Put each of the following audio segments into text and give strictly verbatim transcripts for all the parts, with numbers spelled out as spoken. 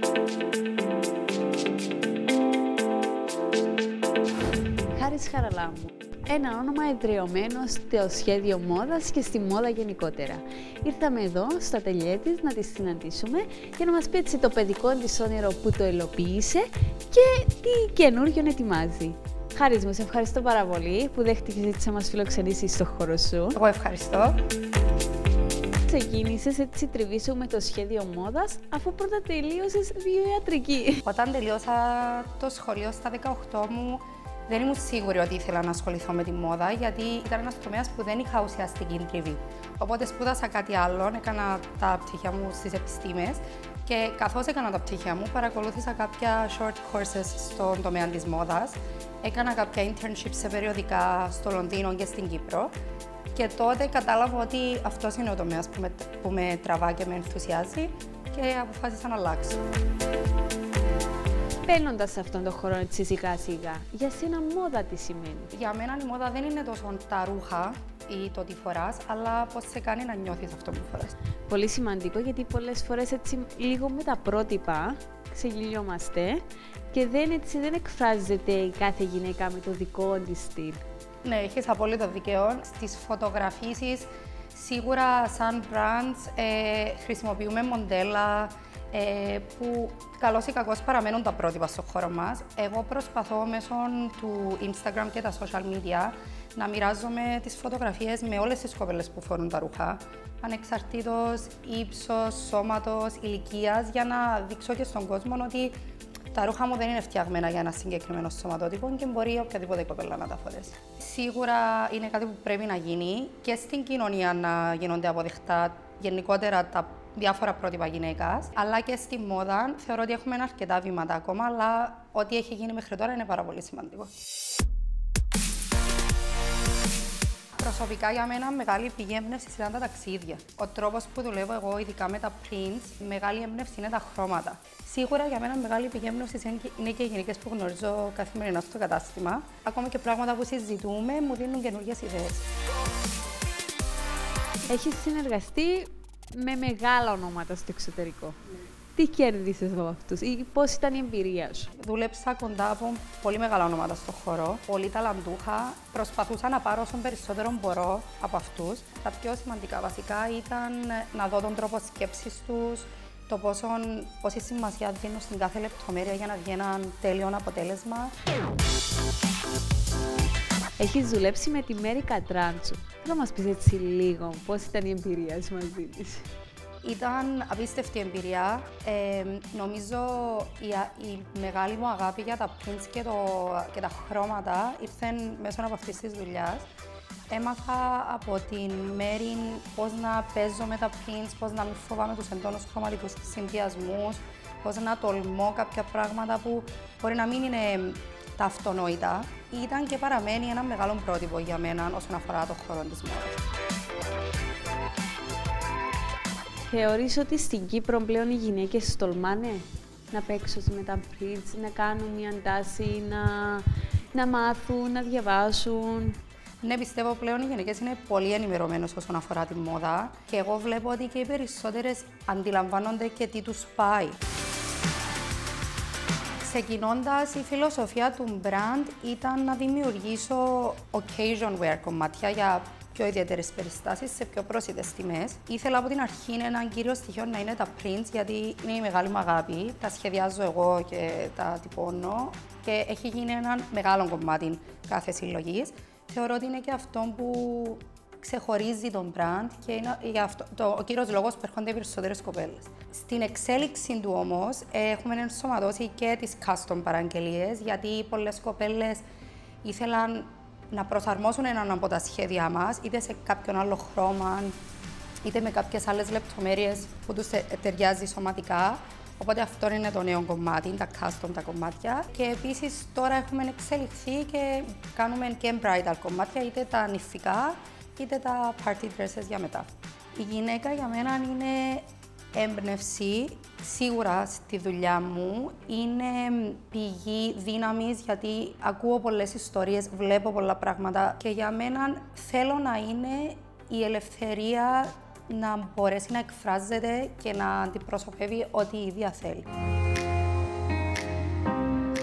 Χάρης Χαραλάμπου. Ένα όνομα εδραιωμένο στο σχέδιο μόδας και στη μόδα γενικότερα. Ήρθαμε εδώ, στο ατελιέ της, να τη συναντήσουμε και να μας πει έτσι το παιδικό της όνειρο που το υλοποίησε και τι καινούργιο ετοιμάζει. Χάρης μου, σε ευχαριστώ πάρα πολύ που δέχτηκες έτσι να μας φιλοξενήσεις στο χώρο σου. Εγώ ευχαριστώ. Ξεκίνησες έτσι τριβή σου με το σχέδιο μόδας, αφού πρώτα τελείωσες βιοιατρική. Όταν τελείωσα το σχολείο στα δεκαοκτώ μου, δεν ήμουν σίγουρη ότι ήθελα να ασχοληθώ με τη μόδα, γιατί ήταν ένας τομέας που δεν είχα ουσιαστική τριβή. Οπότε σπούδασα κάτι άλλο, έκανα τα πτυχία μου στις επιστήμες και καθώς έκανα τα πτυχία μου, παρακολούθησα κάποια short courses στον τομέα της μόδας. Έκανα κάποια internships σε περιοδικά στο Λονδίνο και στην Κύπρο και τότε κατάλαβα ότι αυτός είναι ο τομέας που με, που με τραβά και με ενθουσιάζει και αποφάσισα να αλλάξω. Μπαίνοντας σε αυτόν τον χώρο έτσι σιγά σιγά, για σένα μόδα τι σημαίνει? Για μένα η μόδα δεν είναι τόσο τα ρούχα ή το τι φοράς, αλλά πώς σε κάνει να νιώθεις αυτό που φοράς. Πολύ σημαντικό, γιατί πολλές φορές έτσι λίγο με τα πρότυπα ξεγελιόμαστε και δεν, έτσι, δεν εκφράζεται η κάθε γυναίκα με το δικό της στυλ. Ναι, έχεις απόλυτο δικαίωμα. Στις φωτογραφίσεις, σίγουρα σαν brands ε, χρησιμοποιούμε μοντέλα ε, που καλώς ή κακώς παραμένουν τα πρότυπα στον χώρο μας. Εγώ προσπαθώ μέσω του Instagram και τα social media να μοιράζομαι τις φωτογραφίες με όλες τις κοπέλες που φορούν τα ρούχα, ανεξαρτήτως ύψος, σώματος, ηλικίας, για να δείξω και στον κόσμο ότι τα ρούχα μου δεν είναι φτιαγμένα για ένα συγκεκριμένο σωματότυπο και μπορεί οποιαδήποτε κοπέλα να τα φορέσει. Σίγουρα είναι κάτι που πρέπει να γίνει και στην κοινωνία να γίνονται αποδεκτά γενικότερα τα διάφορα πρότυπα γυναίκας, αλλά και στη μόδα θεωρώ ότι έχουμε αρκετά βήματα ακόμα, αλλά ό,τι έχει γίνει μέχρι τώρα είναι πάρα πολύ σημαντικό. Προσωπικά για μένα μεγάλη πηγή έμπνευσης ήταν τα ταξίδια. Ο τρόπος που δουλεύω εγώ, ειδικά με τα prints, μεγάλη έμπνευση είναι τα χρώματα. Σίγουρα για μένα μεγάλη πηγή έμπνευσης είναι και οι γυναίκες που γνωρίζω καθημερινά στο κατάστημα. Ακόμα και πράγματα που συζητούμε μου δίνουν καινούργιες ιδέες. Έχεις συνεργαστεί με μεγάλα ονόματα στο εξωτερικό. Τι κέρδισες από αυτούς ή πώς ήταν η εμπειρία σου? Δούλεψα κοντά από πολύ μεγάλα ονόματα στον χώρο, πολύ ταλαντούχα. Προσπαθούσα να πάρω όσο περισσότερο μπορώ από αυτούς. Τα πιο σημαντικά βασικά ήταν να δω τον τρόπο σκέψης τους, το πόσο, πόση σημασία δίνουν στην κάθε λεπτομέρεια για να βγει ένα τέλειο αποτέλεσμα. Έχεις δουλέψει με τη Μέρη Κατράντσου. Θα μας πεις έτσι λίγο πώς ήταν η εμπειρία σου μαζί της? Ήταν απίστευτη εμπειρία. Ε, νομίζω η, η μεγάλη μου αγάπη για τα prints και, το, και τα χρώματα ήρθε μέσω από αυτής της δουλειάς. Έμαθα από την Μέρη πώς να παίζω με τα prints, πώς να μην φοβάμαι τους εντόνους χρωματικούς συνδυασμούς, πώς να τολμώ κάποια πράγματα που μπορεί να μην είναι τα αυτονόητα. Ήταν και παραμένει ένα μεγάλο πρότυπο για μένα όσον αφορά το χώρο της μόδας. Θεωρείς ότι στην Κύπρο πλέον οι γυναίκες τολμάνε να παίξουν με τα prints, να κάνουν μια τάση, να, να μάθουν, να διαβάσουν? Ναι, πιστεύω πλέον οι γυναίκες είναι πολύ ενημερωμένες όσον αφορά τη μόδα και εγώ βλέπω ότι και οι περισσότερες αντιλαμβάνονται και τι τους πάει. Ξεκινώντας, η φιλοσοφία του brand ήταν να δημιουργήσω occasion wear κομμάτια για πιο ιδιαίτερες περιστάσεις, σε πιο πρόσιτες τιμές. Ήθελα από την αρχή ένα κύριο στοιχείο να είναι τα prints, γιατί είναι η μεγάλη μου αγάπη. Τα σχεδιάζω εγώ και τα τυπώνω και έχει γίνει ένα μεγάλο κομμάτι κάθε συλλογής. Θεωρώ ότι είναι και αυτό που ξεχωρίζει τον brand και είναι για αυτό, το, ο κύριος λόγος που έρχονται οι περισσότερες κοπέλες. Στην εξέλιξη του όμως έχουμε ενσωματώσει και τις custom παραγγελίες, γιατί πολλές κοπέλες ήθελαν να προσαρμόσουν έναν από τα σχέδιά μας, είτε σε κάποιον άλλο χρώμα, είτε με κάποιες άλλες λεπτομέρειες που τους ταιριάζει σωματικά. Οπότε αυτό είναι το νέο κομμάτι, τα custom τα κομμάτια. Και επίσης τώρα έχουμε εξελιχθεί και κάνουμε και bridal κομμάτια, είτε τα νηφικά, είτε τα party dresses για μετά. Η γυναίκα για μένα είναι έμπνευση, σίγουρα στη δουλειά μου, είναι πηγή δύναμης, γιατί ακούω πολλές ιστορίες, βλέπω πολλά πράγματα και για μένα θέλω να είναι η ελευθερία να μπορέσει να εκφράζεται και να αντιπροσωπεύει ό,τι η ίδια θέλει.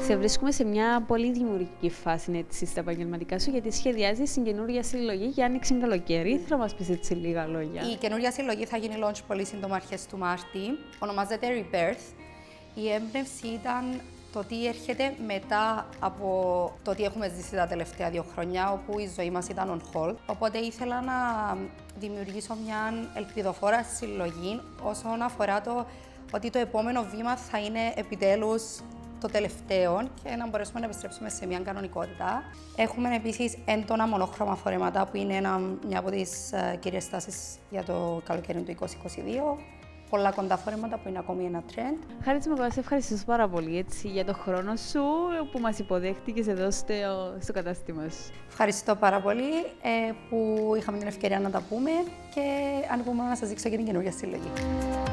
Σε βρίσκουμε σε μια πολύ δημιουργική φάση έτσι, στα επαγγελματικά σου, γιατί σχεδιάζεις την καινούργια συλλογή για άνοιξη καλοκαίρι. Θέλω να μας πεις έτσι λίγα λόγια. Η καινούργια συλλογή θα γίνει launch πολύ σύντομα αρχές του Μάρτη. Ονομάζεται Rebirth. Η έμπνευση ήταν το τι έρχεται μετά από το τι έχουμε ζήσει τα τελευταία δύο χρόνια, όπου η ζωή μας ήταν on hold. Οπότε ήθελα να δημιουργήσω μια ελπιδοφόρα συλλογή όσον αφορά το ότι το επόμενο βήμα θα είναι επιτέλους το τελευταίο και να μπορέσουμε να επιστρέψουμε σε μια κανονικότητα. Έχουμε επίσης έντονα μονόχρωμα φορέματα που είναι ένα, μια από τις uh, κύριες τάσεις για το καλοκαίρι του είκοσι είκοσι δύο. Πολλά κοντά φορέματα που είναι ακόμη ένα trend. Χάρη Τσιμακοβά, σε ευχαριστώ πάρα πολύ έτσι, για το χρόνο σου που μας υποδέχτηκες εδώ στο, στο κατάστημα σου. Ευχαριστώ πάρα πολύ ε, που είχαμε την ευκαιρία να τα πούμε και αν πούμε να σας δείξω και την καινούργια συλλογή.